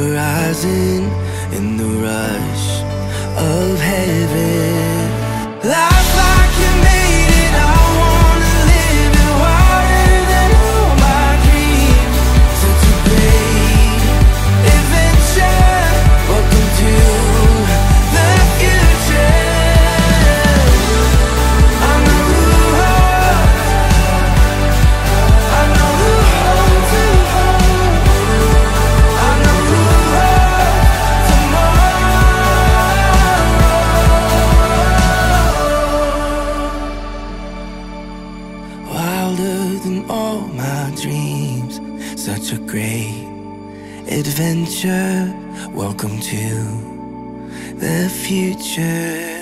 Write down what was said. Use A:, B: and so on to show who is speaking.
A: horizon in the rush of heaven. Life like you made it, I wanna live it wider than all my dreams. Such a great adventure. Welcome to the future. I know who I know who to hold. I know who tomorrow. Wilder than all my dreams. Such a great adventure. Welcome to the future.